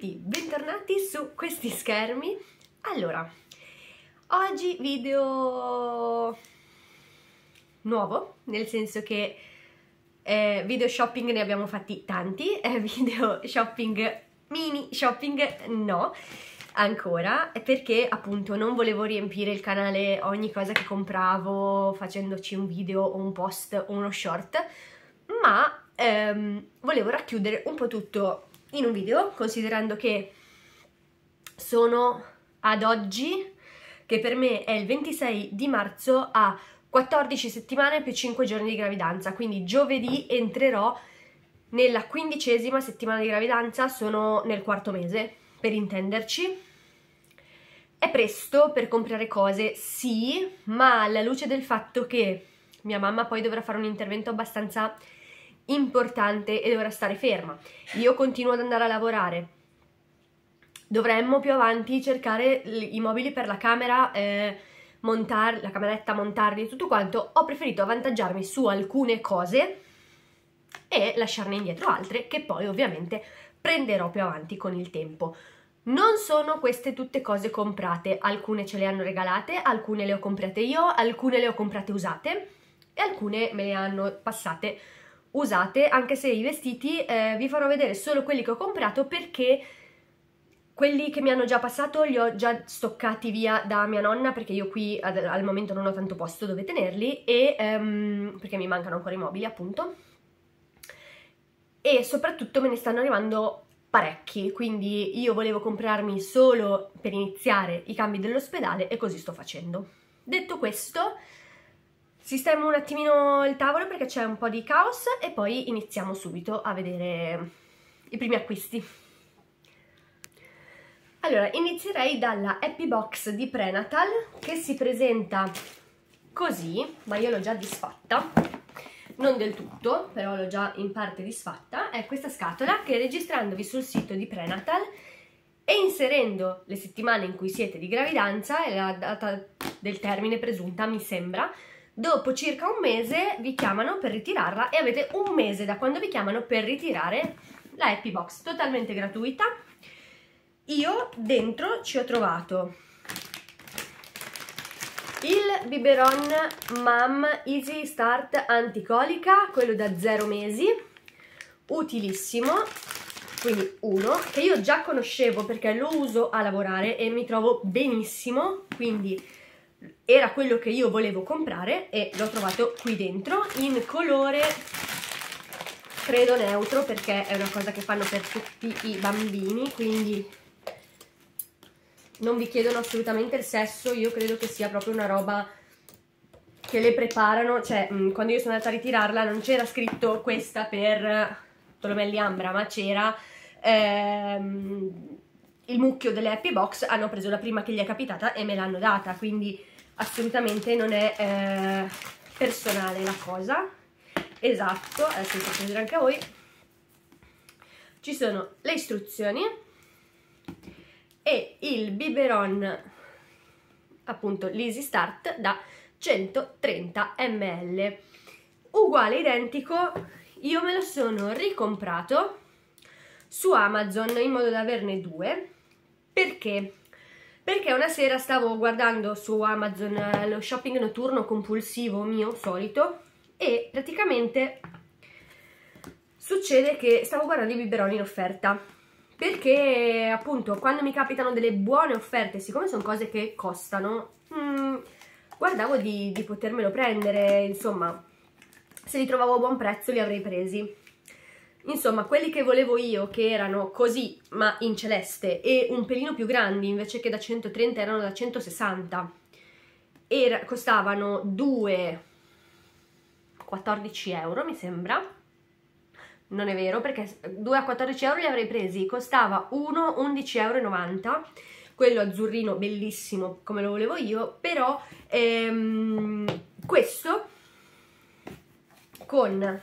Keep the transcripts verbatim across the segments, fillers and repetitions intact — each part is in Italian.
tutti, bentornati su questi schermi. Allora, oggi video nuovo, nel senso che eh, video shopping ne abbiamo fatti tanti, eh, video shopping, mini shopping no, ancora, perché appunto non volevo riempire il canale ogni cosa che compravo facendoci un video o un post o uno short, ma ehm, volevo racchiudere un po' tutto in un video, considerando che sono ad oggi, che per me è il ventisei di marzo, a quattordici settimane più cinque giorni di gravidanza, quindi giovedì entrerò nella quindicesima settimana di gravidanza, sono nel quarto mese, per intenderci. È presto per comprare cose, sì, ma alla luce del fatto che mia mamma poi dovrà fare un intervento abbastanza importante e dovrà stare ferma, io continuo ad andare a lavorare, dovremmo più avanti cercare i mobili per la camera, eh, montare la cameretta, montarli, tutto quanto. Ho preferito avvantaggiarmi su alcune cose e lasciarne indietro altre che poi ovviamente prenderò più avanti con il tempo. Non sono queste tutte cose comprate, alcune ce le hanno regalate, alcune le ho comprate io, alcune le ho comprate usate e alcune me le hanno passate usate, anche se i vestiti eh, vi farò vedere solo quelli che ho comprato, perché quelli che mi hanno già passato li ho già stoccati via da mia nonna, perché io qui ad, al momento non ho tanto posto dove tenerli, e um, perché mi mancano ancora i mobili appunto, e soprattutto me ne stanno arrivando parecchi, quindi io volevo comprarmi solo per iniziare i cambi dell'ospedale e così sto facendo. Detto questo, sistemo un attimino il tavolo perché c'è un po' di caos e poi iniziamo subito a vedere i primi acquisti. Allora, inizierei dalla Happy Box di Prenatal, che si presenta così, ma io l'ho già disfatta, non del tutto, però l'ho già in parte disfatta. È questa scatola che, registrandovi sul sito di Prenatal e inserendo le settimane in cui siete di gravidanza e la data del termine presunta, mi sembra, dopo circa un mese vi chiamano per ritirarla e avete un mese da quando vi chiamano per ritirare la Happy Box, totalmente gratuita. Io dentro ci ho trovato il biberon Mam Easy Start anticolica, quello da zero mesi, utilissimo, quindi uno, che io già conoscevo perché lo uso a lavorare e mi trovo benissimo, quindi era quello che io volevo comprare e l'ho trovato qui dentro in colore credo neutro, perché è una cosa che fanno per tutti i bambini, quindi non vi chiedono assolutamente il sesso. Io credo che sia proprio una roba che le preparano, cioè mh, quando io sono andata a ritirarla non c'era scritto questa per Tolomelli Ambra, ma c'era ehm, il mucchio delle Happy Box, hanno preso la prima che gli è capitata e me l'hanno data, quindi assolutamente non è eh, personale la cosa. Esatto, adesso vi faccio vedere anche a voi. Ci sono le istruzioni e il biberon, appunto l'Easy Start da centotrenta millilitri, uguale, identico. Io me lo sono ricomprato su Amazon in modo da averne due. Perché? Perché una sera stavo guardando su Amazon lo shopping notturno compulsivo mio solito e praticamente succede che stavo guardando i biberoni in offerta, perché appunto quando mi capitano delle buone offerte, siccome sono cose che costano, mh, guardavo di, di potermelo prendere, insomma, se li trovavo a buon prezzo li avrei presi. Insomma, quelli che volevo io, che erano così ma in celeste e un pelino più grandi, invece che da centotrenta erano da centosessanta, era, costavano due quattordici euro mi sembra. Non è vero, perché due a quattordici euro li avrei presi, costava uno undici e novanta euro, quello azzurrino bellissimo come lo volevo io, però ehm, questo con,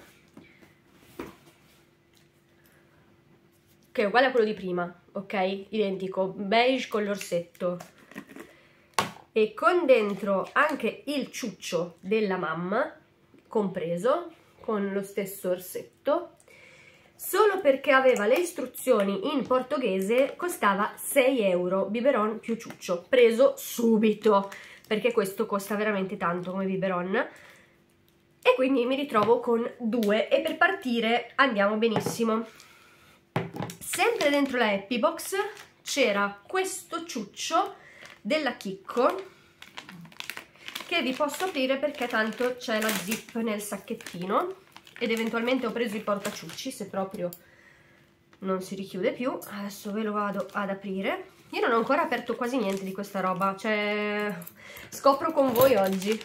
che è uguale a quello di prima, ok? Identico, beige con l'orsetto e con dentro anche il ciuccio della mamma compreso, con lo stesso orsetto. solo perché aveva le istruzioni in portoghese costava sei euro, biberon più ciuccio, preso subito, perché questo costa veramente tanto come biberon, e quindi mi ritrovo con due e per partire andiamo benissimo. Sempre dentro la Happy Box c'era questo ciuccio della Chicco, che vi posso aprire perché tanto c'è la zip nel sacchettino, ed eventualmente ho preso i portaciucci se proprio non si richiude più. Adesso ve lo vado ad aprire. Io non ho ancora aperto quasi niente di questa roba, cioè scopro con voi oggi.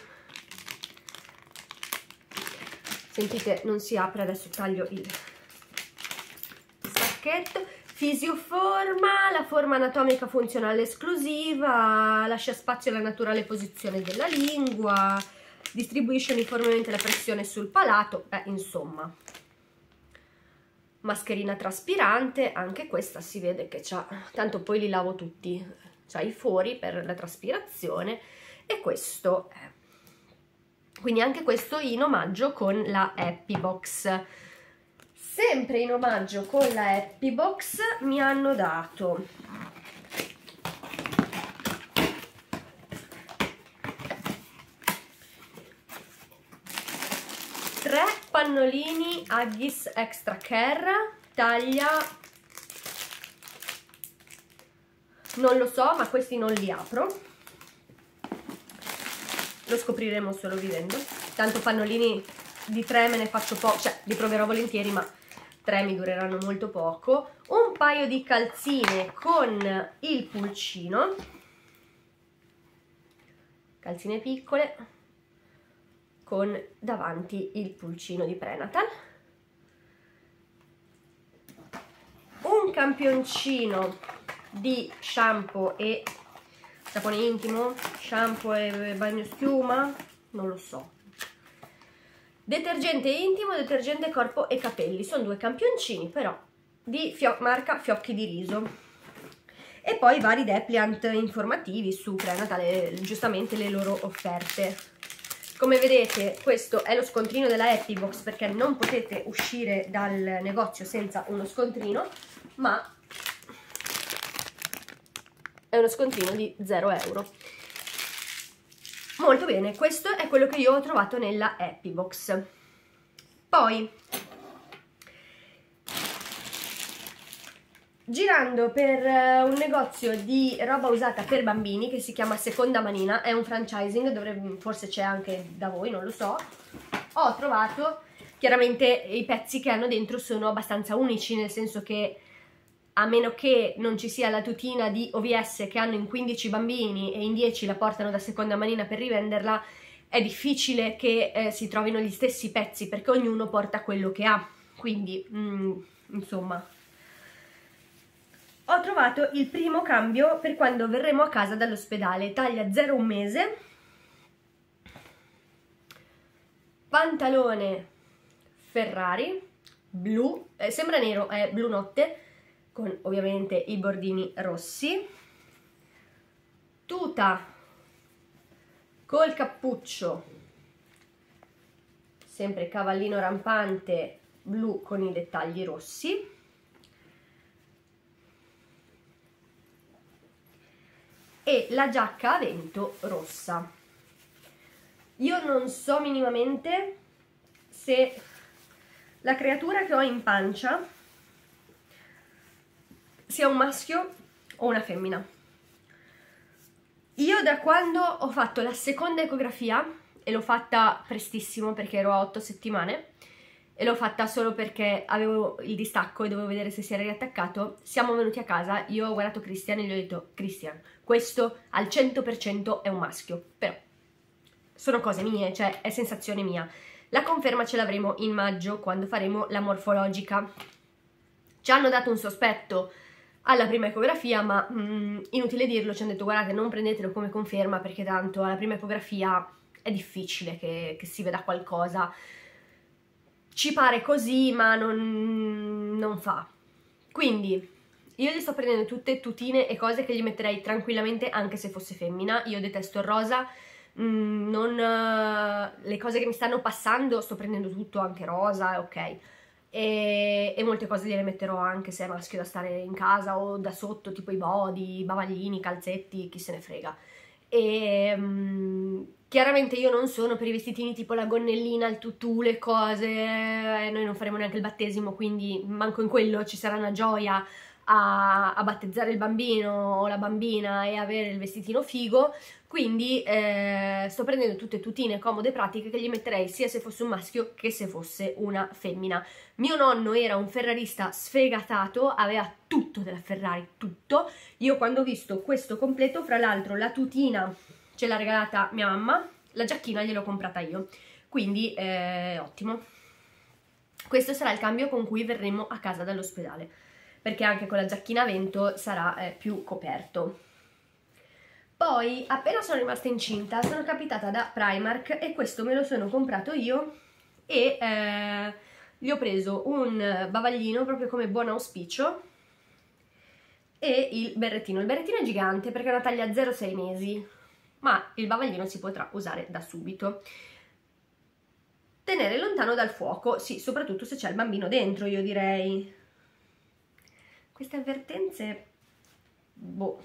Sentite, non si apre, adesso taglio il sacchetto. Fisioforma, la forma anatomica funzionale esclusiva, lascia spazio alla naturale posizione della lingua, distribuisce uniformemente la pressione sul palato, beh, insomma. Mascherina traspirante, anche questa si vede che c'ha, tanto poi li lavo tutti, c'ha i fori per la traspirazione, e questo è. Quindi anche questo in omaggio con la Happy Box. Sempre in omaggio con la Happy Box mi hanno dato tre pannolini Huggies Extra Care, taglia, non lo so, ma questi non li apro, lo scopriremo solo vivendo. Tanto pannolini di tre me ne faccio poco, cioè li proverò volentieri, ma tre mi dureranno molto poco. Un paio di calzine con il pulcino, calzine piccole con davanti il pulcino di prenatal, un campioncino di shampoo e sapone intimo, shampoo e bagno schiuma, non lo so, detergente intimo, detergente corpo e capelli. Sono due campioncini però di fio marca Fiocchi di Riso, e poi vari depliant informativi su prenatal, giustamente le loro offerte. Come vedete questo è lo scontrino della Happy Box, perché non potete uscire dal negozio senza uno scontrino, ma è uno scontrino di zero euro. Molto bene, questo è quello che io ho trovato nella Happy Box. Poi, girando per un negozio di roba usata per bambini che si chiama Seconda Manina, è un franchising, dovrebbe, forse c'è anche da voi, non lo so, ho trovato, chiaramente i pezzi che hanno dentro sono abbastanza unici, nel senso che a meno che non ci sia la tutina di O V S che hanno in quindici bambini e in dieci la portano da Seconda Manina per rivenderla, è difficile che eh, si trovino gli stessi pezzi, perché ognuno porta quello che ha, quindi mm, insomma. Ho trovato il primo cambio per quando verremo a casa dall'ospedale, taglia zero un mese, pantalone Ferrari, blu, eh, sembra nero, è blu notte, con ovviamente i bordini rossi, tuta col cappuccio, sempre cavallino rampante, blu con i dettagli rossi, e la giacca a vento rossa. Io non so minimamente se la creatura che ho in pancia sia un maschio o una femmina. Io da quando ho fatto la seconda ecografia, e l'ho fatta prestissimo perché ero a otto settimane, e l'ho fatta solo perché avevo il distacco e dovevo vedere se si era riattaccato, siamo venuti a casa, io ho guardato Christian e gli ho detto: Christian, questo al cento per cento è un maschio, però sono cose mie, cioè è sensazione mia. La conferma ce l'avremo in maggio quando faremo la morfologica. Ci hanno dato un sospetto alla prima ecografia, ma mh, inutile dirlo, ci hanno detto: guardate, non prendetelo come conferma perché tanto alla prima ecografia è difficile che, che si veda qualcosa. Ci pare così, ma non, non fa. Quindi io gli sto prendendo tutte tutine e cose che gli metterei tranquillamente anche se fosse femmina. Io detesto il rosa, non, uh, le cose che mi stanno passando sto prendendo tutto, anche rosa, ok. e, e molte cose gliele metterò anche se è maschio da stare in casa o da sotto, tipo i body, i bavaglini, i calzetti, chi se ne frega. E um, chiaramente io non sono per i vestitini tipo la gonnellina, il tutù, le cose, eh, noi non faremo neanche il battesimo, quindi manco in quello ci sarà una gioia a, a battezzare il bambino o la bambina e avere il vestitino figo, quindi eh, sto prendendo tutte tutine comode e pratiche che gli metterei sia se fosse un maschio che se fosse una femmina. Mio nonno era un ferrarista sfegatato, aveva tutto della Ferrari, tutto. Io quando ho visto questo completo, fra l'altro la tutina ce l'ha regalata mia mamma, la giacchina gliel'ho comprata io, quindi eh, ottimo. Questo sarà il cambio con cui verremo a casa dall'ospedale, perché anche con la giacchina a vento sarà eh, più coperto. Poi, appena sono rimasta incinta, sono capitata da Primark e questo me lo sono comprato io e eh, gli ho preso un bavaglino proprio come buon auspicio e il berrettino. Il berrettino è gigante perché è una taglia zero sei mesi, ma il bavaglino si potrà usare da subito. Tenere lontano dal fuoco, sì, soprattutto se c'è il bambino dentro, io direi. Queste avvertenze, boh.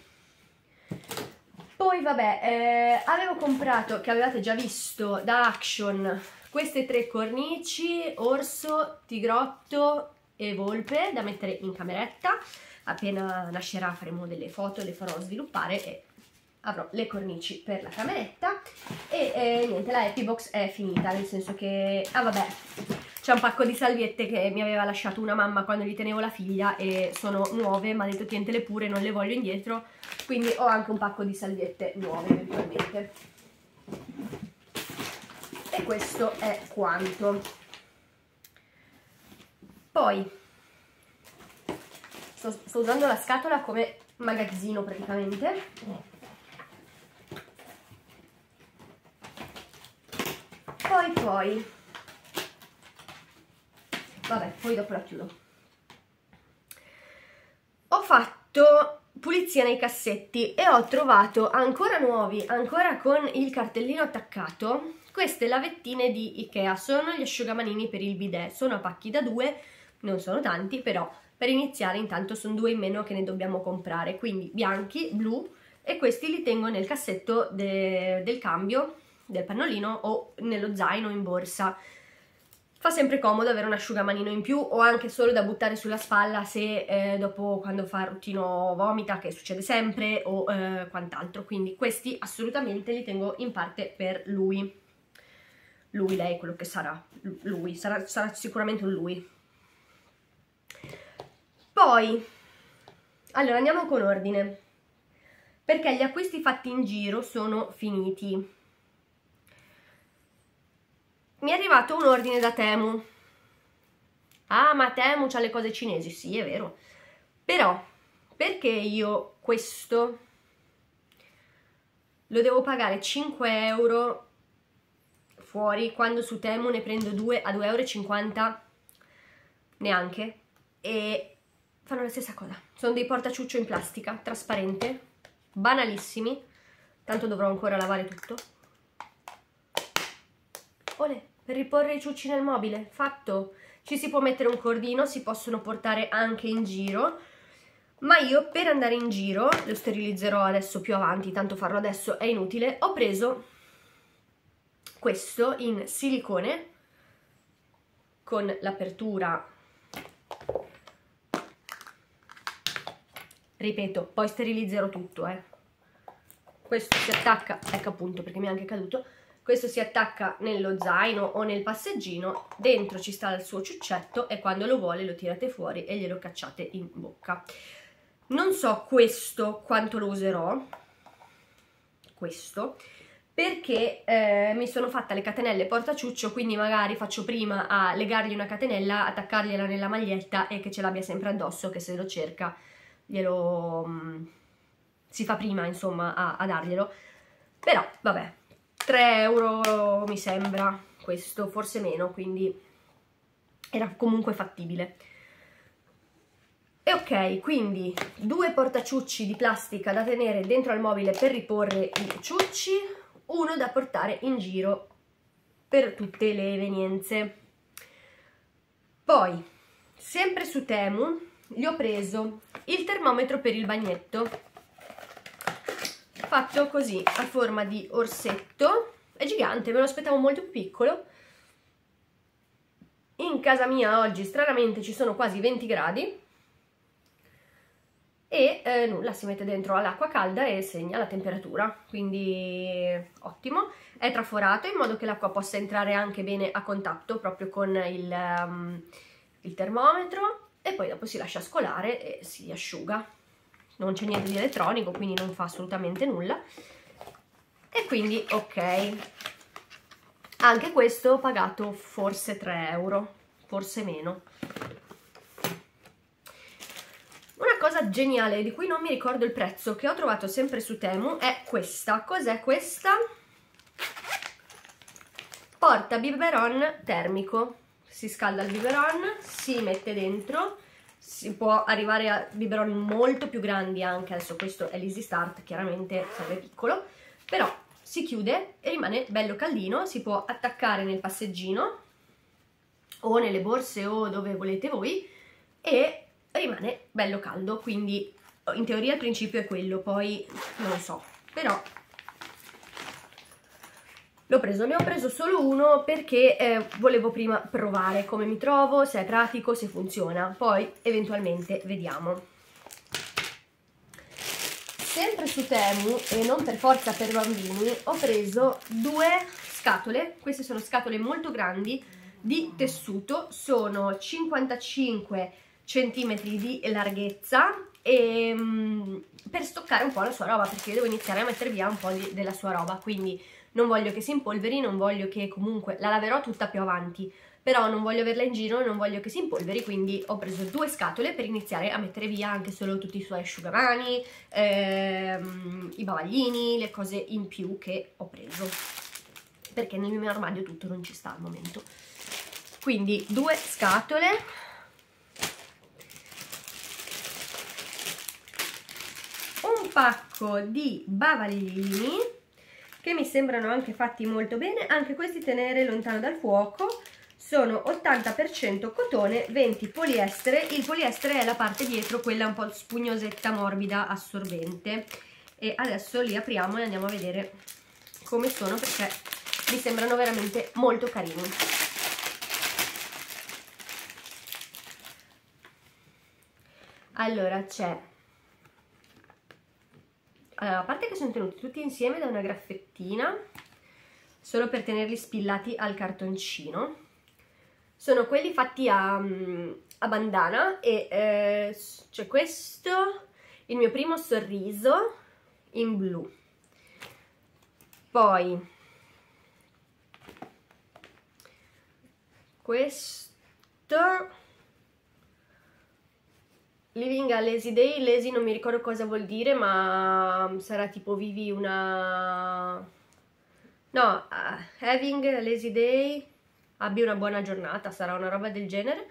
Poi vabbè, eh, avevo comprato, che avevate già visto, da Action, queste tre cornici, orso, tigrotto e volpe, da mettere in cameretta. Appena nascerà faremo delle foto, le farò sviluppare e avrò le cornici per la cameretta. E eh, niente, la Happy Box è finita, nel senso che, ah vabbè, c'è un pacco di salviette che mi aveva lasciato una mamma quando gli tenevo la figlia e sono nuove, mi ha detto tientele pure, non le voglio indietro, quindi ho anche un pacco di salviette nuove eventualmente. E questo è quanto. Poi sto, sto usando la scatola come magazzino praticamente. Poi poi vabbè, poi dopo la chiudo. Ho fatto pulizia nei cassetti e ho trovato ancora nuovi, ancora con il cartellino attaccato, queste lavettine di Ikea. Sono gli asciugamanini per il bidet, sono a pacchi da due, non sono tanti, però per iniziare intanto sono due in meno che ne dobbiamo comprare, quindi bianchi, blu, e questi li tengo nel cassetto de del cambio, del pannolino o nello zaino in borsa. Fa sempre comodo avere un asciugamanino in più o anche solo da buttare sulla spalla se eh, dopo quando fa il ruttino vomita, che succede sempre, o eh, quant'altro. Quindi questi assolutamente li tengo in parte per lui. Lui, lei, quello che sarà. Lui, sarà, sarà sicuramente un lui. Poi, allora andiamo con ordine, perché gli acquisti fatti in giro sono finiti. Mi è arrivato un ordine da Temu. Ah, ma Temu c'ha le cose cinesi, sì, è vero. Però, perché io questo lo devo pagare cinque euro fuori, quando su Temu ne prendo due a due e cinquanta euro neanche, e fanno la stessa cosa. Sono dei portaciuccio in plastica, trasparente, banalissimi, tanto dovrò ancora lavare tutto. Olè, per riporre i ciucci nel mobile, fatto. Ci si può mettere un cordino, si possono portare anche in giro, ma io per andare in giro, lo sterilizzerò adesso più avanti, tanto farlo adesso è inutile, ho preso questo in silicone con l'apertura, ripeto, poi sterilizzerò tutto, eh. Questo si attacca, ecco appunto perché mi è anche caduto, questo si attacca nello zaino o nel passeggino, dentro ci sta il suo ciuccetto e quando lo vuole lo tirate fuori e glielo cacciate in bocca. Non so questo quanto lo userò, questo, perché eh, mi sono fatta le catenelle portaciuccio, quindi magari faccio prima a legargli una catenella, attaccargliela nella maglietta e che ce l'abbia sempre addosso, che se lo cerca glielo mh, si fa prima insomma a, a darglielo. Però vabbè, tre euro mi sembra questo, forse meno, quindi era comunque fattibile. E ok, quindi due portaciucci di plastica da tenere dentro al mobile per riporre i ciucci, uno da portare in giro per tutte le evenienze. Poi sempre su Temu gli ho preso il termometro per il bagnetto, fatto così a forma di orsetto. È gigante, me lo aspettavo molto più piccolo. In casa mia oggi stranamente ci sono quasi venti gradi e eh, nulla, si mette dentro all'acqua calda e segna la temperatura, quindi ottimo. È traforato in modo che l'acqua possa entrare anche bene a contatto proprio con il, um, il termometro, e poi dopo si lascia scolare e si asciuga. Non c'è niente di elettronico, quindi non fa assolutamente nulla. E quindi ok. Anche questo ho pagato forse tre euro, forse meno. Una cosa geniale di cui non mi ricordo il prezzo, che ho trovato sempre su Temu, è questa. Cos'è questa? Porta biberon termico. Si scalda il biberon, si mette dentro, si può arrivare a biberon molto più grandi anche. Adesso questo è l'Easy Start, chiaramente serve piccolo, però si chiude e rimane bello caldino. Si può attaccare nel passeggino o nelle borse o dove volete voi e rimane bello caldo, quindi in teoria il principio è quello, poi non so, però l'ho preso. Ne ho preso solo uno perché eh, volevo prima provare come mi trovo, se è pratico, se funziona, poi eventualmente vediamo. Sempre su Temu, e non per forza per bambini, ho preso due scatole. Queste sono scatole molto grandi di tessuto, sono cinquantacinque centimetri di larghezza, e, um, per stoccare un po' la sua roba, perché io devo iniziare a mettere via un po' di, della sua roba, quindi non voglio che si impolveri, non voglio che, comunque la laverò tutta più avanti, però non voglio averla in giro, non voglio che si impolveri, quindi ho preso due scatole per iniziare a mettere via anche solo tutti i suoi asciugamani, ehm, i bavaglini, le cose in più che ho preso, perché nel mio armadio tutto non ci sta al momento. Quindi due scatole, un pacco di bavaglini che mi sembrano anche fatti molto bene, anche questi tenere lontano dal fuoco. Sono ottanta per cento cotone, venti poliestere. Il poliestere è la parte dietro, quella un po' spugnosetta, morbida, assorbente. E adesso li apriamo e andiamo a vedere come sono, perché mi sembrano veramente molto carini. Allora c'è, allora, a parte che sono tenuti tutti insieme da una graffettina, solo per tenerli spillati al cartoncino. Sono quelli fatti a, a bandana e eh, c'è questo, il mio primo sorriso in blu. Poi questo, Living a Lazy Day. Lazy non mi ricordo cosa vuol dire, ma sarà tipo vivi una... no, uh, having a lazy day, abbi una buona giornata, sarà una roba del genere.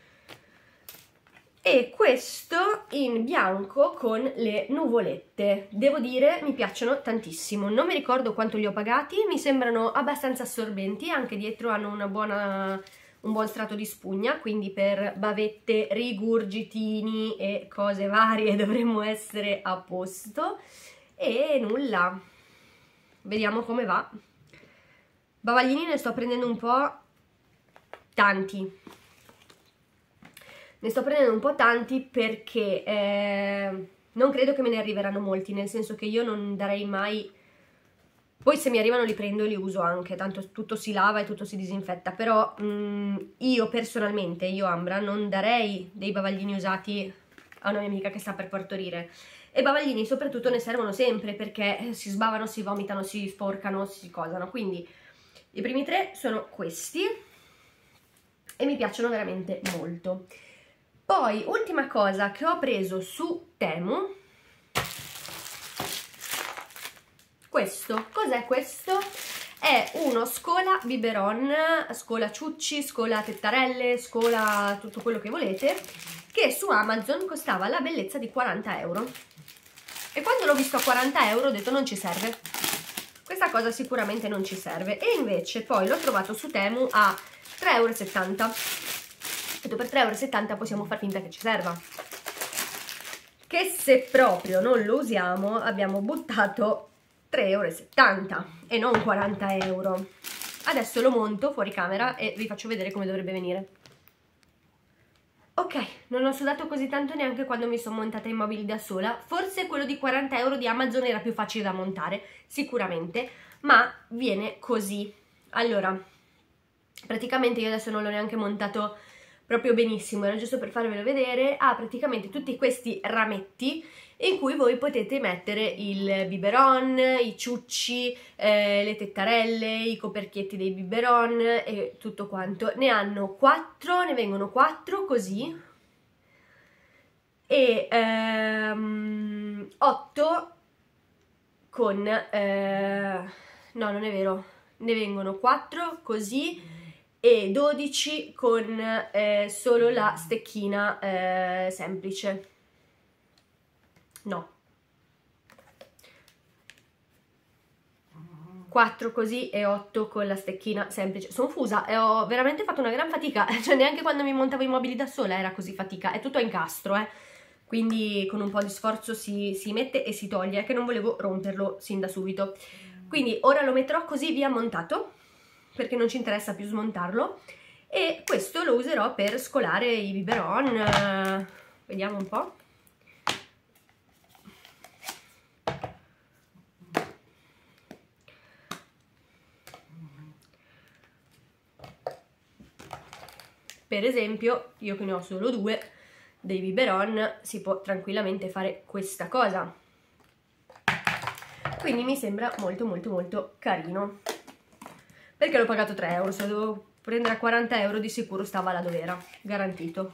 E questo in bianco con le nuvolette. Devo dire, mi piacciono tantissimo. Non mi ricordo quanto li ho pagati, mi sembrano abbastanza assorbenti, anche dietro hanno una buona... un buon strato di spugna, quindi per bavette, rigurgitini e cose varie dovremmo essere a posto. E nulla, vediamo come va. Bavaglini ne sto prendendo un po' tanti, ne sto prendendo un po' tanti perché eh, non credo che me ne arriveranno molti, nel senso che io non darei mai... Poi se mi arrivano li prendo e li uso anche, tanto tutto si lava e tutto si disinfetta, però mh, io personalmente, io Ambra, non darei dei bavaglini usati a una mia amica che sta per partorire. E bavaglini soprattutto ne servono sempre, perché si sbavano, si vomitano, si sporcano, si cosano. Quindi i primi tre sono questi e mi piacciono veramente molto. Poi, ultima cosa che ho preso su Temu, questo. Cos'è questo? È uno scola biberon, scola ciucci, scola tettarelle, scola tutto quello che volete, che su Amazon costava la bellezza di quaranta euro. E quando l'ho visto a quaranta euro ho detto non ci serve, questa cosa sicuramente non ci serve. E invece poi l'ho trovato su Temu a tre e settanta euro, detto, per tre e settanta euro possiamo far finta che ci serva, che se proprio non lo usiamo abbiamo buttato tre e settanta euro e non quaranta euro. Adesso lo monto fuori camera e vi faccio vedere come dovrebbe venire. Ok, non ho sudato così tanto neanche quando mi sono montata i mobili da sola. Forse quello di quaranta euro di Amazon era più facile da montare, sicuramente, ma viene così. Allora, praticamente io adesso non l'ho neanche montato proprio benissimo, era giusto per farvelo vedere. Ha praticamente tutti questi rametti in cui voi potete mettere il biberon, i ciucci, eh, le tettarelle, i coperchietti dei biberon e tutto quanto. Ne hanno quattro, ne vengono quattro così, e ehm, otto con... Eh, no, non è vero, ne vengono quattro così e dodici con eh, solo la stecchina eh, semplice. No, quattro così e otto con la stecchina semplice. Sono fusa e ho veramente fatto una gran fatica, cioè neanche quando mi montavo i mobili da sola era così fatica, è tutto a incastro, eh. Quindi con un po' di sforzo si, si mette e si toglie, che non volevo romperlo sin da subito. Quindi ora lo metterò così via montato, perché non ci interessa più smontarlo, e questo lo userò per scolare i biberon. Vediamo un po'. Per esempio, io che ne ho solo due dei biberon, si può tranquillamente fare questa cosa. Quindi mi sembra molto molto molto carino. Perché l'ho pagato tre euro, se lo dovevo prendere a quaranta euro di sicuro stava là dove era, garantito.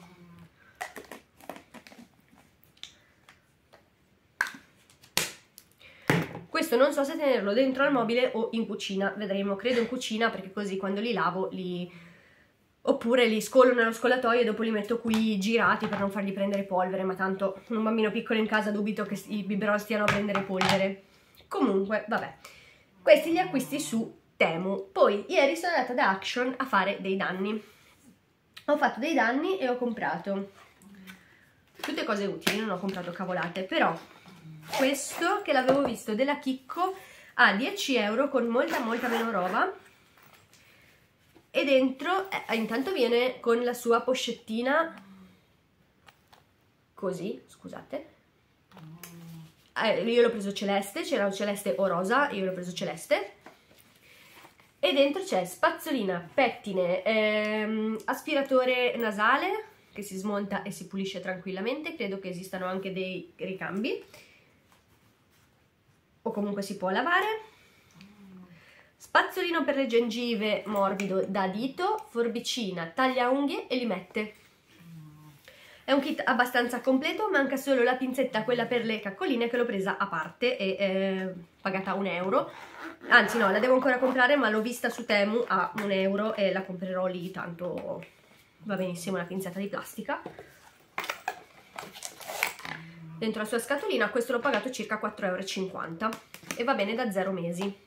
Questo non so se tenerlo dentro al mobile o in cucina, vedremo, credo in cucina perché così quando li lavo li... oppure li scolo nello scolatoio e dopo li metto qui girati per non fargli prendere polvere, ma tanto un bambino piccolo in casa dubito che i biberon stiano a prendere polvere. Comunque, vabbè, questi li acquisti su Temu. Poi ieri sono andata da Action a fare dei danni. Ho fatto dei danni e ho comprato tutte cose utili, non ho comprato cavolate, però questo che l'avevo visto della Chicco a dieci euro con molta molta meno roba. E dentro, eh, intanto viene con la sua pochettina, così, scusate, eh, io l'ho preso celeste, c'era celeste o rosa, io l'ho preso celeste, e dentro c'è spazzolina, pettine, ehm, aspiratore nasale, che si smonta e si pulisce tranquillamente, credo che esistano anche dei ricambi, o comunque si può lavare. Spazzolino per le gengive morbido da dito, forbicina, taglia unghie e limette. È un kit abbastanza completo, manca solo la pinzetta, quella per le caccoline, che l'ho presa a parte e è pagata un euro. Anzi no, la devo ancora comprare, ma l'ho vista su Temu a un euro e la comprerò lì, tanto va benissimo una pinzetta di plastica. Dentro la sua scatolina, questo l'ho pagato circa quattro e cinquanta euro e va bene da zero mesi.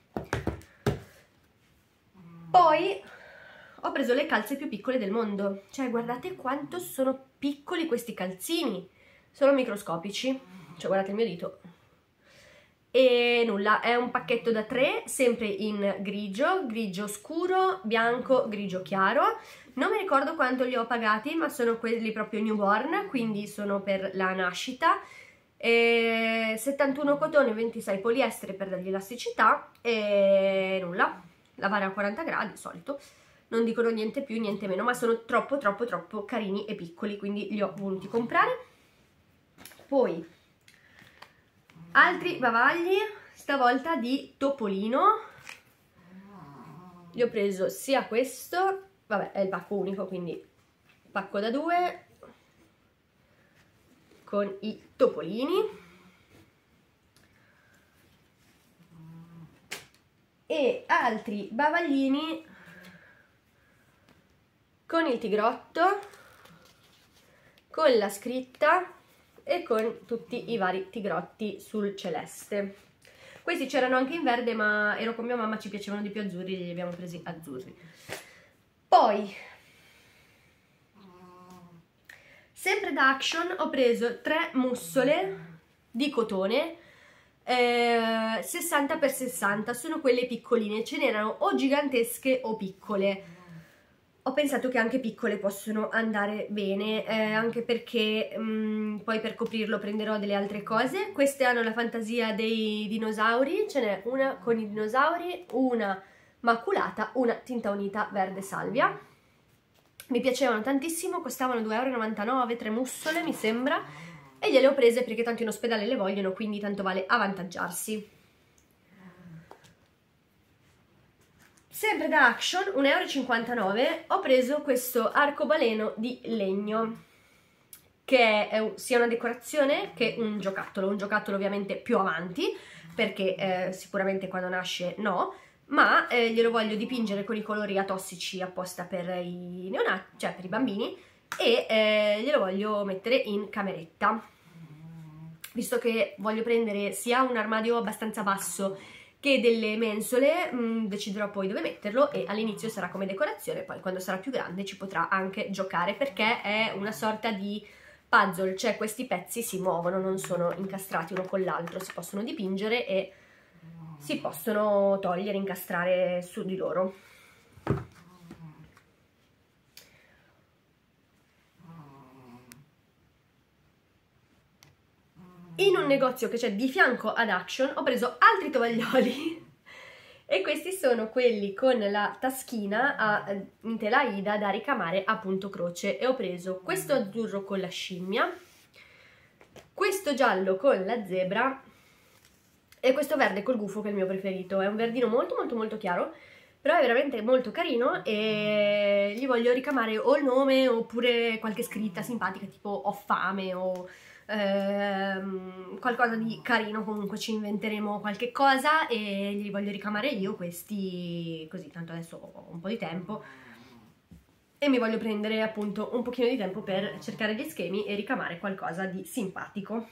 Poi ho preso le calze più piccole del mondo, cioè guardate quanto sono piccoli questi calzini, sono microscopici, cioè guardate il mio dito. E nulla, è un pacchetto da tre, sempre in grigio, grigio scuro, bianco, grigio chiaro. Non mi ricordo quanto li ho pagati, ma sono quelli proprio newborn, quindi sono per la nascita. E settantuno cotone, ventisei poliestere per dargli elasticità e nulla. Lavare a quaranta gradi, solito, non dicono niente più, niente meno, ma sono troppo troppo troppo carini e piccoli, quindi li ho voluti comprare. Poi altri bavagli, stavolta di Topolino, gli ho preso sia questo, vabbè è il pacco unico, quindi pacco da due con i topolini, e altri bavaglini con il tigrotto, con la scritta e con tutti i vari tigrotti sul celeste. Questi c'erano anche in verde, ma ero con mia mamma, ci piacevano di più azzurri, li abbiamo presi azzurri. Poi Sempre da Action ho preso tre mussole di cotone eh, sessanta per sessanta, sono quelle piccoline, ce n'erano o gigantesche o piccole. Ho pensato che anche piccole possono andare bene, eh, anche perché mh, poi per coprirlo prenderò delle altre cose. Queste hanno la fantasia dei dinosauri, ce n'è una con i dinosauri, una maculata, una tinta unita verde salvia. Mi piacevano tantissimo, costavano due e novantanove euro, tre mussole mi sembra, e gliele ho prese perché tanto in ospedale le vogliono, quindi tanto vale avvantaggiarsi. Sempre da Action, un euro e cinquantanove, ho preso questo arcobaleno di legno, che è sia una decorazione che un giocattolo, un giocattolo ovviamente più avanti, perché eh, sicuramente quando nasce no, ma eh, glielo voglio dipingere con i colori atossici apposta per i neonati, cioè per i bambini, e eh, glielo voglio mettere in cameretta. Visto che voglio prendere sia un armadio abbastanza basso che delle mensole, mh, deciderò poi dove metterlo, e all'inizio sarà come decorazione, poi quando sarà più grande ci potrà anche giocare, perché è una sorta di puzzle, cioè questi pezzi si muovono, non sono incastrati uno con l'altro, si possono dipingere e si possono togliere, incastrare su di loro. In un negozio che c'è di fianco ad Action ho preso altri tovaglioli e questi sono quelli con la taschina a, in tela Aida da ricamare a punto croce, e ho preso questo azzurro con la scimmia, questo giallo con la zebra e questo verde col gufo, che è il mio preferito. È un verdino molto molto molto chiaro, però è veramente molto carino, e gli voglio ricamare o il nome oppure qualche scritta simpatica tipo ho fame o ehm, qualcosa di carino. Comunque ci inventeremo qualche cosa e li voglio ricamare io questi, così tanto adesso ho un po' di tempo e mi voglio prendere appunto un pochino di tempo per cercare gli schemi e ricamare qualcosa di simpatico.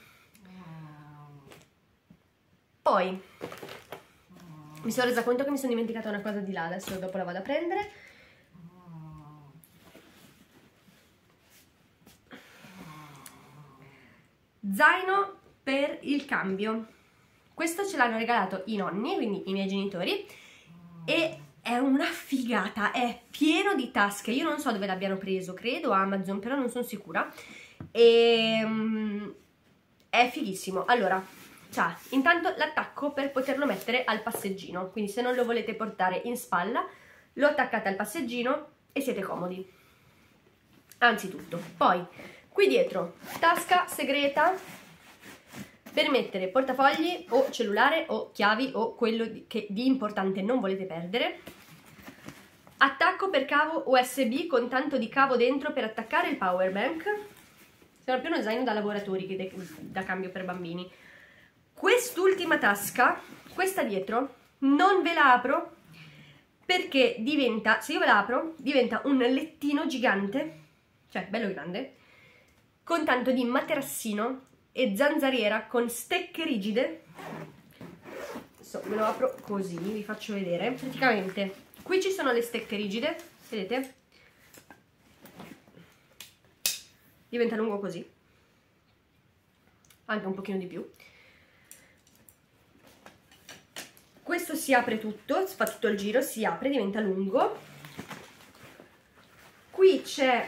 Poi mi sono resa conto che mi sono dimenticata una cosa di là, adesso dopo la vado a prendere. Zaino per il cambio. Questo ce l'hanno regalato i nonni, quindi i miei genitori, e è una figata, è pieno di tasche. Io non so dove l'abbiano preso, credo Amazon, però non sono sicura. E um, è fighissimo. Allora, c'ha intanto l'attacco per poterlo mettere al passeggino, quindi se non lo volete portare in spalla lo attaccate al passeggino e siete comodi, anzitutto. Poi qui dietro tasca segreta per mettere portafogli o cellulare o chiavi o quello che di importante non volete perdere, attacco per cavo U S B con tanto di cavo dentro per attaccare il power bank. Sembra più uno zaino da lavoratori che da cambio per bambini. Quest'ultima tasca, questa dietro, non ve la apro perché diventa, se io ve la apro, diventa un lettino gigante, cioè bello grande, con tanto di materassino e zanzariera con stecche rigide. Adesso ve lo apro così, vi faccio vedere. Praticamente qui ci sono le stecche rigide, vedete? Diventa lungo così, anche un pochino di più. Questo si apre tutto, fa tutto il giro, si apre, diventa lungo. Qui c'è,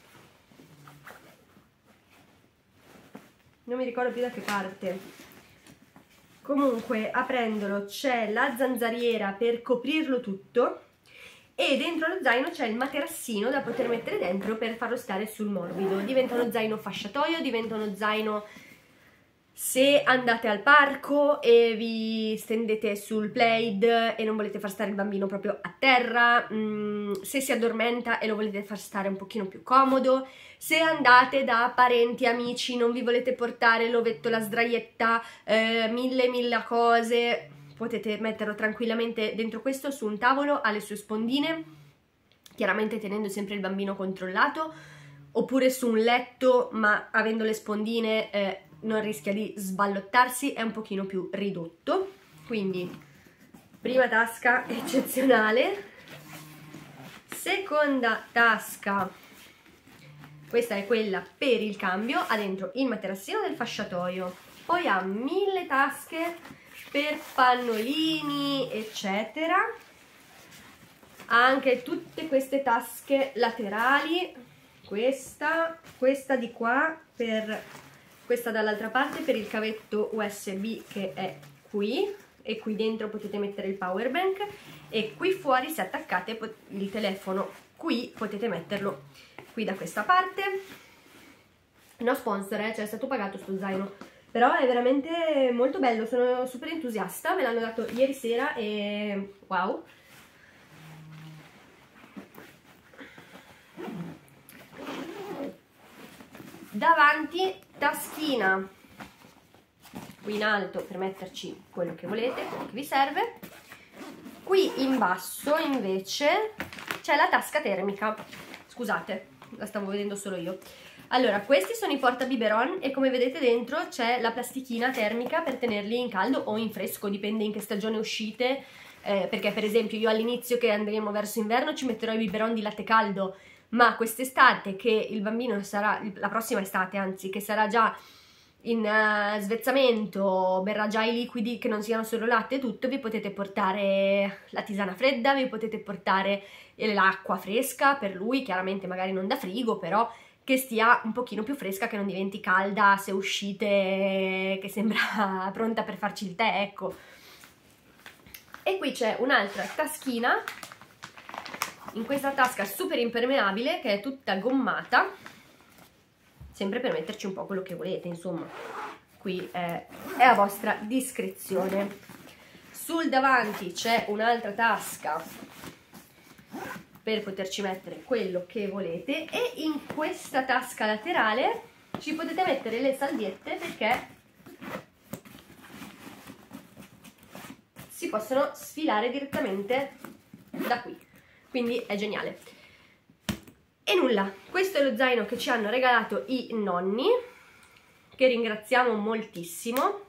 non mi ricordo più da che parte, comunque aprendolo c'è la zanzariera per coprirlo tutto, e dentro lo zaino c'è il materassino da poter mettere dentro per farlo stare sul morbido. Diventa uno zaino fasciatoio, diventa uno zaino se andate al parco e vi stendete sul plaid e non volete far stare il bambino proprio a terra, mm, se si addormenta e lo volete far stare un pochino più comodo, se andate da parenti, amici, non vi volete portare l'ovetto, la sdraietta, eh, mille mille cose, potete metterlo tranquillamente dentro questo, su un tavolo, ha le sue spondine, chiaramente tenendo sempre il bambino controllato, oppure su un letto ma avendo le spondine eh, non rischia di sballottarsi, è un pochino più ridotto. Quindi prima tasca eccezionale, seconda tasca questa è quella per il cambio, ha dentro il materassino del fasciatoio, poi ha mille tasche per pannolini eccetera, ha anche tutte queste tasche laterali, questa, questa di qua, per, questa dall'altra parte per il cavetto U S B che è qui, e qui dentro potete mettere il power bank, e qui fuori se attaccate il telefono qui potete metterlo qui da questa parte. No sponsor, eh, cioè è stato pagato sto zaino, però è veramente molto bello, sono super entusiasta, me l'hanno dato ieri sera e wow. Davanti taschina qui in alto per metterci quello che volete, quello che vi serve. Qui in basso invece c'è la tasca termica, scusate, la stavo vedendo solo io. Allora, questi sono i porta biberon e come vedete dentro c'è la plastichina termica per tenerli in caldo o in fresco, dipende in che stagione uscite, eh, perché per esempio io all'inizio che andremo verso inverno ci metterò i biberon di latte caldo, ma quest'estate che il bambino sarà, la prossima estate anzi, che sarà già in uh, svezzamento, berrà già i liquidi che non siano solo latte e tutto, vi potete portare la tisana fredda, vi potete portare l'acqua fresca per lui, chiaramente magari non da frigo, però che stia un pochino più fresca, che non diventi calda se uscite che sembra pronta per farci il tè, ecco. E qui c'è un'altra taschina, in questa tasca super impermeabile che è tutta gommata, sempre per metterci un po' quello che volete, insomma, qui è, è a vostra discrezione. Sul davanti c'è un'altra tasca per poterci mettere quello che volete, e in questa tasca laterale ci potete mettere le salviette perché si possono sfilare direttamente da qui, quindi è geniale. E nulla, questo è lo zaino che ci hanno regalato i nonni, che ringraziamo moltissimo,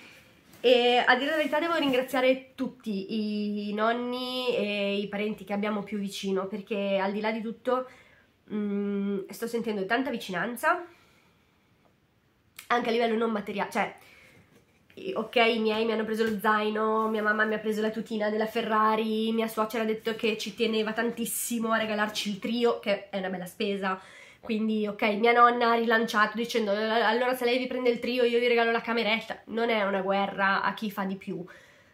e a dire la verità devo ringraziare tutti i nonni e i parenti che abbiamo più vicino, perché al di là di tutto mh, sto sentendo tanta vicinanza, anche a livello non materiale, cioè ok, i miei mi hanno preso lo zaino, mia mamma mi ha preso la tutina della Ferrari, mia suocera ha detto che ci teneva tantissimo a regalarci il trio, che è una bella spesa, quindi ok, mia nonna ha rilanciato dicendo allora se lei vi prende il trio io vi regalo la cameretta. Non è una guerra a chi fa di più,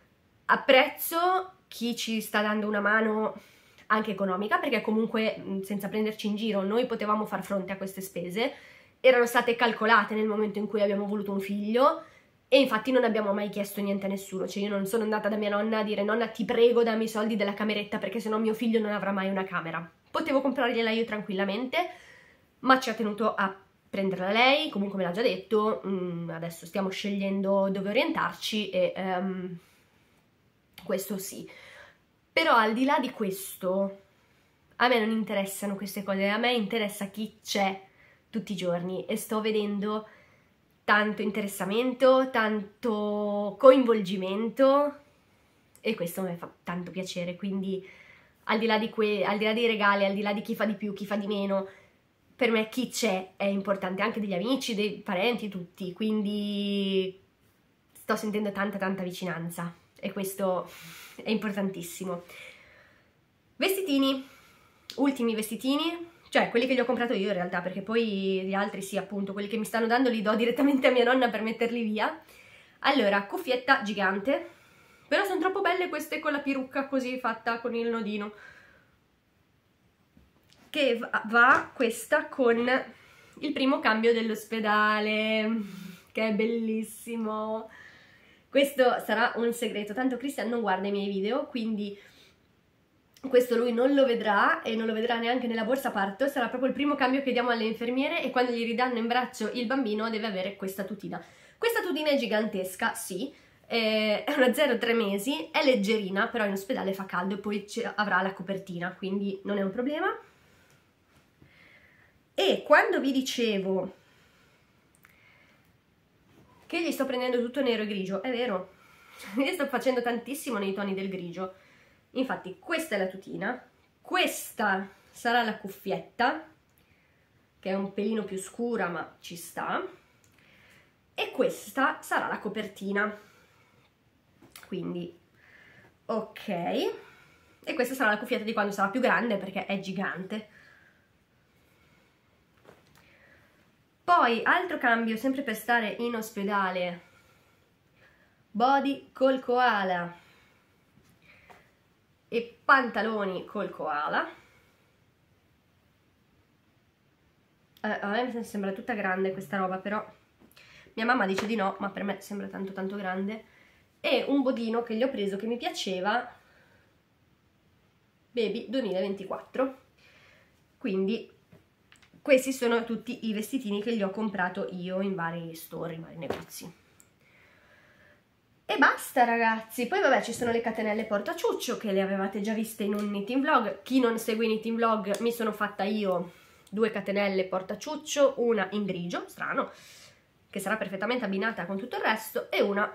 apprezzo chi ci sta dando una mano anche economica, perché comunque senza prenderci in giro noi potevamo far fronte a queste spese, erano state calcolate nel momento in cui abbiamo voluto un figlio. E infatti non abbiamo mai chiesto niente a nessuno, cioè io non sono andata da mia nonna a dire nonna ti prego dammi i soldi della cameretta perché sennò mio figlio non avrà mai una camera. Potevo comprargliela io tranquillamente, ma ci ha tenuto a prenderla lei, comunque me l'ha già detto, mm, adesso stiamo scegliendo dove orientarci e um, questo sì. Però al di là di questo, a me non interessano queste cose, a me interessa chi c'è tutti i giorni e sto vedendo tanto interessamento, tanto coinvolgimento e questo mi fa tanto piacere, quindi al di là di que- al di là dei regali, al di là di chi fa di più, chi fa di meno, per me chi c'è è importante, anche degli amici, dei parenti, tutti, quindi sto sentendo tanta tanta vicinanza e questo è importantissimo. Vestitini, ultimi vestitini, cioè quelli che gli ho comprato io in realtà, perché poi gli altri sì, appunto, quelli che mi stanno dando li do direttamente a mia nonna per metterli via. Allora, cuffietta gigante, però sono troppo belle queste con la perucca così fatta con il nodino, che va, va questa con il primo cambio dell'ospedale, che è bellissimo. Questo sarà un segreto, tanto Christian non guarda i miei video, quindi questo lui non lo vedrà e non lo vedrà neanche nella borsa parto, sarà proprio il primo cambio che diamo alle infermiere e quando gli ridanno in braccio il bambino deve avere questa tutina. Questa tutina è gigantesca, sì, è una zero tre mesi, è leggerina, però in ospedale fa caldo e poi avrà la copertina, quindi non è un problema. E quando vi dicevo che gli sto prendendo tutto nero e grigio, è vero, io sto facendo tantissimo nei toni del grigio. Infatti questa è la tutina, questa sarà la cuffietta, che è un pelino più scura ma ci sta, e questa sarà la copertina, quindi ok, e questa sarà la cuffietta di quando sarà più grande perché è gigante. Poi altro cambio, sempre per stare in ospedale, body col koala e pantaloni col koala. Eh, a me sembra tutta grande questa roba, però mia mamma dice di no, ma per me sembra tanto tanto grande. E un bodino che gli ho preso che mi piaceva, Baby duemilaventiquattro, quindi questi sono tutti i vestitini che gli ho comprato io in vari store, in vari negozi. E basta ragazzi. Poi vabbè, ci sono le catenelle portaciuccio che le avevate già viste in un knitting vlog. Chi non segue i knitting vlog, mi sono fatta io due catenelle portaciuccio, una in grigio, strano, che sarà perfettamente abbinata con tutto il resto, e una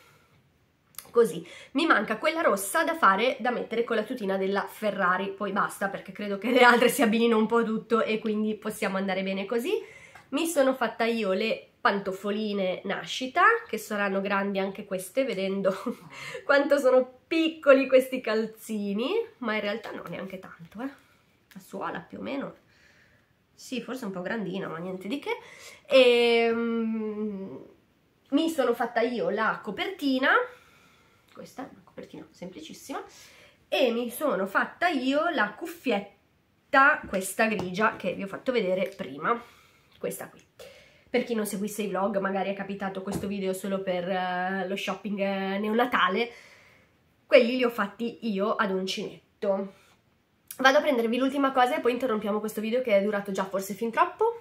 così. Mi manca quella rossa da fare, da mettere con la tutina della Ferrari, poi basta perché credo che le altre si abbinino un po' tutto e quindi possiamo andare bene così. Mi sono fatta io le pantofoline Nascita, che saranno grandi anche queste, vedendo quanto sono piccoli questi calzini, ma in realtà no, neanche tanto, eh. La suola più o meno, sì, forse un po' grandina, ma niente di che. E, um, mi sono fatta io la copertina, questa è una copertina semplicissima, e mi sono fatta io la cuffietta, questa grigia che vi ho fatto vedere prima, questa qui. Per chi non seguisse i vlog, magari è capitato questo video solo per uh, lo shopping uh, neonatale, quelli li ho fatti io ad uncinetto. Vado a prendervi l'ultima cosa e poi interrompiamo questo video che è durato già forse fin troppo.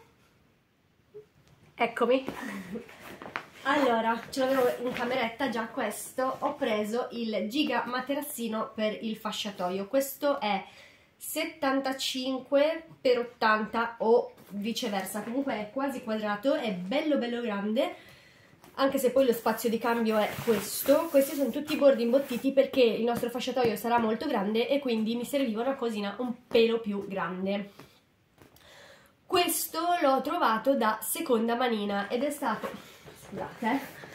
Eccomi. Allora, ce l'avevo in cameretta già questo, ho preso il Giga Materassino per il fasciatoio. Questo è settantacinque per ottanta o viceversa, comunque è quasi quadrato, è bello bello grande, anche se poi lo spazio di cambio è questo. Questi sono tutti i bordi imbottiti perché il nostro fasciatoio sarà molto grande e quindi mi serviva una cosina un pelo più grande. Questo l'ho trovato da seconda manina ed è stato, scusate,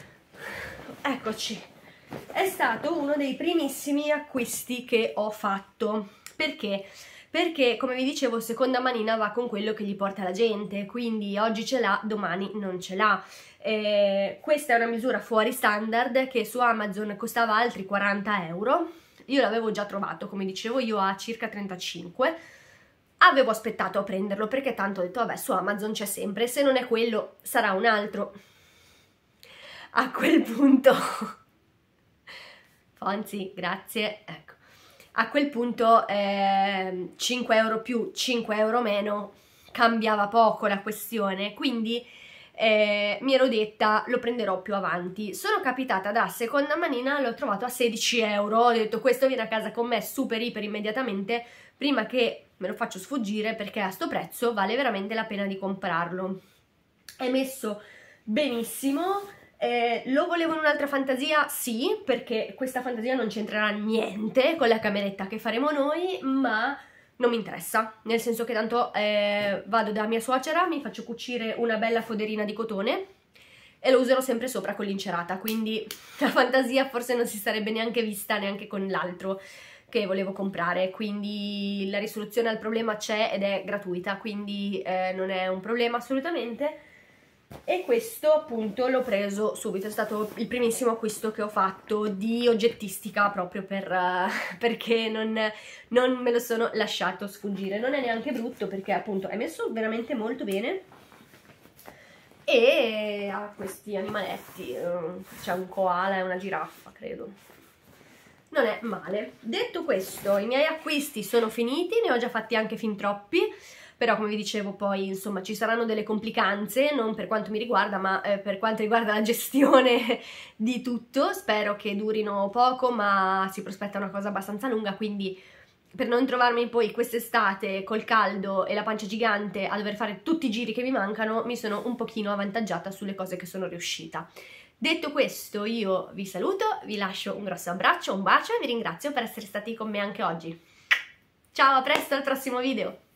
eh. Eccoci, è stato uno dei primissimi acquisti che ho fatto. Perché? Perché, come vi dicevo, seconda manina va con quello che gli porta la gente, quindi oggi ce l'ha, domani non ce l'ha. Eh, questa è una misura fuori standard che su Amazon costava altri quaranta euro, io l'avevo già trovato, come dicevo io, a circa trentacinque. Avevo aspettato a prenderlo perché tanto ho detto vabbè, su Amazon c'è sempre, se non è quello sarà un altro. A quel punto Fonzi, grazie, ecco. A quel punto eh, cinque euro più, cinque euro meno cambiava poco la questione, quindi eh, mi ero detta lo prenderò più avanti. Sono capitata da seconda manina, l'ho trovato a sedici euro, ho detto questo viene a casa con me super iper immediatamente, prima che me lo faccio sfuggire, perché a sto prezzo vale veramente la pena di comprarlo. È messo benissimo. Eh, lo volevo in un'altra fantasia? Sì, perché questa fantasia non c'entrerà niente con la cameretta che faremo noi, ma non mi interessa, nel senso che tanto eh, vado da mia suocera, mi faccio cucire una bella foderina di cotone e lo userò sempre sopra con l'incerata, quindi la fantasia forse non si sarebbe neanche vista neanche con l'altro che volevo comprare, quindi la risoluzione al problema c'è ed è gratuita, quindi eh, non è un problema assolutamente. E questo appunto l'ho preso subito, è stato il primissimo acquisto che ho fatto di oggettistica, proprio per, uh, perché non, non me lo sono lasciato sfuggire. Non è neanche brutto perché appunto è messo veramente molto bene e ha questi animaletti, uh, c'è un koala e una giraffa credo, non è male. Detto questo, i miei acquisti sono finiti, ne ho già fatti anche fin troppi, però come vi dicevo poi insomma ci saranno delle complicanze, non per quanto mi riguarda ma eh, per quanto riguarda la gestione di tutto. Spero che durino poco, ma si prospetta una cosa abbastanza lunga, quindi per non trovarmi poi quest'estate col caldo e la pancia gigante a dover fare tutti i giri che mi mancano, mi sono un pochino avvantaggiata sulle cose che sono riuscita. Detto questo, io vi saluto, vi lascio un grosso abbraccio, un bacio e vi ringrazio per essere stati con me anche oggi. Ciao, a presto al prossimo video!